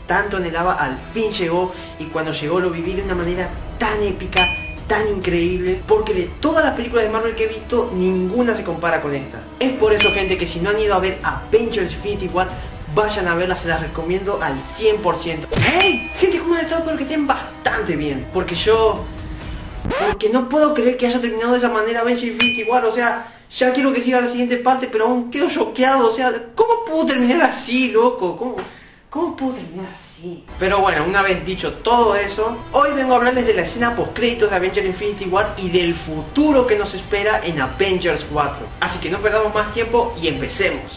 tanto anhelaba al fin llegó, y cuando llegó lo viví de una manera tan épica, tan increíble, porque de todas las películas de Marvel que he visto, ninguna se compara con esta. Es por eso, gente, que si no han ido a ver Avengers Infinity War, vayan a verla, se las recomiendo al 100%. ¡Hey! Gente, ¿cómo han estado? Espero que estén bastante bien, porque no puedo creer que haya terminado de esa manera Avengers Infinity War, o sea, ya quiero que siga la siguiente parte, pero aún quedo choqueado, o sea, ¿cómo pudo terminar así, loco? ¿Cómo pudo terminar así? Pero bueno, una vez dicho todo eso, hoy vengo a hablarles de la escena post créditos de Avengers Infinity War y del futuro que nos espera en Avengers 4. Así que no perdamos más tiempo y empecemos.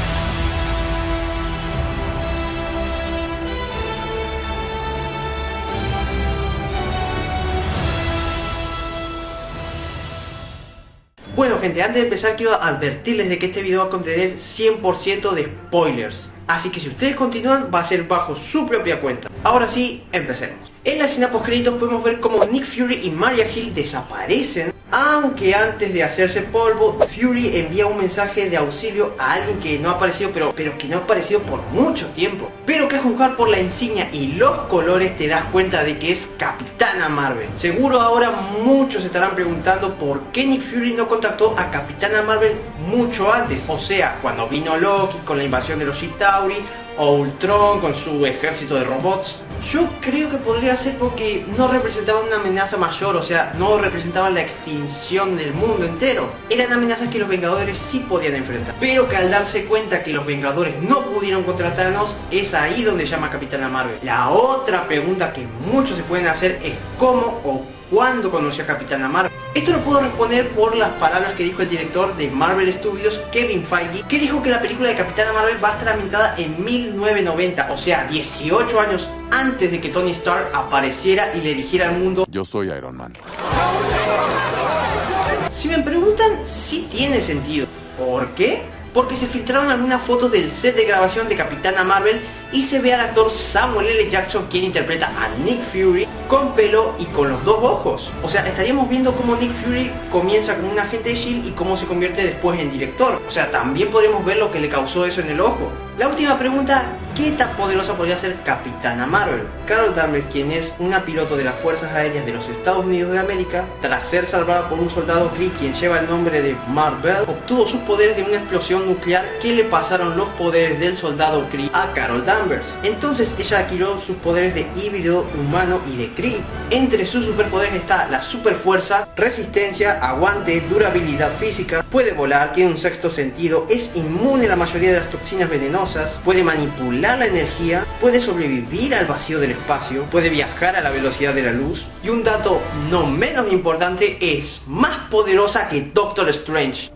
Bueno, gente, antes de empezar quiero advertirles de que este video va a contener 100% de spoilers. Así que si ustedes continúan, va a ser bajo su propia cuenta. Ahora sí, empecemos. En la escena post créditos podemos ver cómo Nick Fury y Maria Hill desaparecen, aunque antes de hacerse polvo, Fury envía un mensaje de auxilio a alguien que no ha aparecido, pero que no ha aparecido por mucho tiempo. Pero que a juzgar por la insignia y los colores te das cuenta de que es Capitana Marvel. Seguro ahora muchos se estarán preguntando por qué Nick Fury no contactó a Capitana Marvel mucho antes. O sea, cuando vino Loki con la invasión de los Chitauri, o Ultron con su ejército de robots. Yo creo que podría ser porque no representaban una amenaza mayor, o sea, no representaban la extinción del mundo entero. Eran amenazas que los Vengadores sí podían enfrentar, pero que al darse cuenta que los Vengadores no pudieron contra Thanos, es ahí donde llama a Capitana Marvel. La otra pregunta que muchos se pueden hacer es cómo o cuándo conoció a Capitana Marvel. Esto lo puedo responder por las palabras que dijo el director de Marvel Studios, Kevin Feige, que dijo que la película de Capitana Marvel va a estar ambientada en 1990, o sea, 18 años antes de que Tony Stark apareciera y le dijera al mundo: yo soy Iron Man. Si me preguntan, sí tiene sentido. ¿Por qué? Porque se filtraron algunas fotos del set de grabación de Capitana Marvel y se ve al actor Samuel L. Jackson, quien interpreta a Nick Fury, con pelo y con los dos ojos. O sea, estaríamos viendo cómo Nick Fury comienza como un agente de S.H.I.E.L.D. y cómo se convierte después en director. O sea, también podríamos ver lo que le causó eso en el ojo. La última pregunta: ¿qué tan poderosa podría ser Capitana Marvel? Carol Danvers, quien es una piloto de las Fuerzas Aéreas de los Estados Unidos de América, tras ser salvada por un soldado Kree quien lleva el nombre de Mar-Vell, obtuvo sus poderes de una explosión nuclear que le pasaron los poderes del soldado Kree a Carol Danvers. Entonces ella adquirió sus poderes de híbrido humano y de Kree. Entre sus superpoderes está la superfuerza, resistencia, aguante, durabilidad física, puede volar, tiene un sexto sentido, es inmune a la mayoría de las toxinas venenosas, puede manipular la energía, puede sobrevivir al vacío del espacio, puede viajar a la velocidad de la luz, y un dato no menos importante, es más poderosa que Doctor Strange.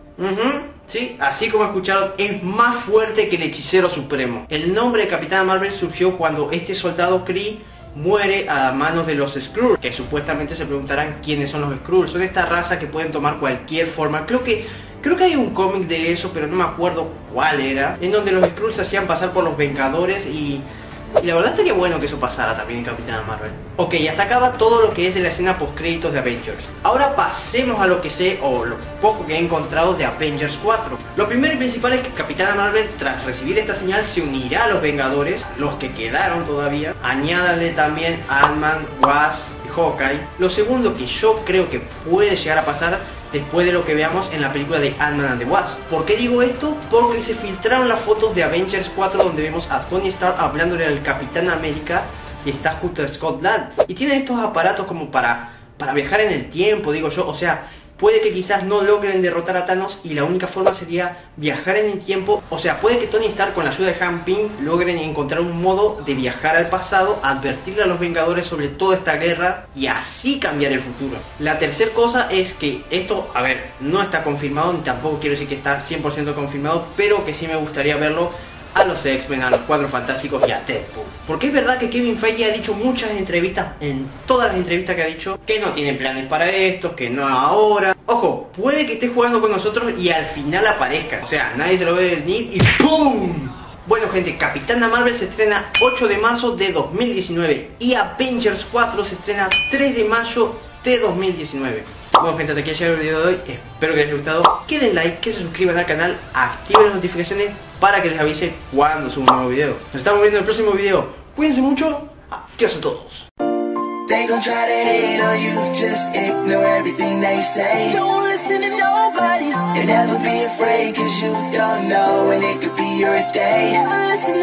Sí, así como escucharon, es más fuerte que el hechicero supremo. El nombre de Capitana Marvel surgió cuando este soldado Kree muere a manos de los Skrulls, que supuestamente se preguntarán quiénes son los Skrulls. Son esta raza que pueden tomar cualquier forma. Creo que hay un cómic de eso, pero no me acuerdo cuál era, en donde los Skrulls se hacían pasar por los Vengadores y la verdad estaría bueno que eso pasara también en Capitana Marvel. Ok, hasta acá va todo lo que es de la escena post créditos de Avengers. Ahora pasemos a lo que sé, o lo poco que he encontrado de Avengers 4. Lo primero y principal es que Capitana Marvel, tras recibir esta señal, se unirá a los Vengadores, los que quedaron todavía. Añádale también a Ant-Man, Wasp y Hawkeye. Lo segundo que yo creo que puede llegar a pasar después de lo que veamos en la película de Ant-Man and the Wasp. ¿Por qué digo esto? Porque se filtraron las fotos de Avengers 4 donde vemos a Tony Stark hablándole al Capitán América y está junto a Scott Lang. Y tiene estos aparatos como para viajar en el tiempo, digo yo, o sea, puede que quizás no logren derrotar a Thanos y la única forma sería viajar en el tiempo. O sea, puede que Tony Stark con la ayuda de Hank Pym logren encontrar un modo de viajar al pasado, advertirle a los Vengadores sobre toda esta guerra y así cambiar el futuro. La tercera cosa es que esto, a ver, no está confirmado, ni tampoco quiero decir que está 100% confirmado, pero que sí me gustaría verlo a los X-Men, a los Cuatro Fantásticos y a Deadpool. Porque es verdad que Kevin Feige ha dicho muchas entrevistas, en todas las entrevistas que ha dicho, que no tienen planes para esto, que no ahora. Ojo, puede que esté jugando con nosotros y al final aparezca. O sea, nadie se lo ve venir y ¡pum! Bueno, gente, Capitana Marvel se estrena 8 de marzo de 2019 y Avengers 4 se estrena 3 de mayo de 2019. Bueno, gente, hasta aquí ha llegado el video de hoy. Espero que les haya gustado. Que den like, que se suscriban al canal, activen las notificaciones para que les avise cuando suba un nuevo video. Nos estamos viendo en el próximo video. Cuídense mucho. Adiós a todos. They gon' try to hate on you, just ignore everything they say. Don't listen to nobody, and never be afraid, cause you don't know when it could be your day. Never listen